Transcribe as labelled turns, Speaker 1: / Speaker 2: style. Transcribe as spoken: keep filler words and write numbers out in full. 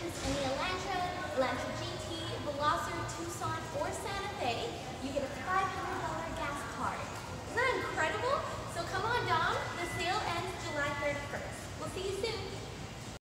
Speaker 1: purchase any Elantra, Elantra G T, Veloster, Tucson,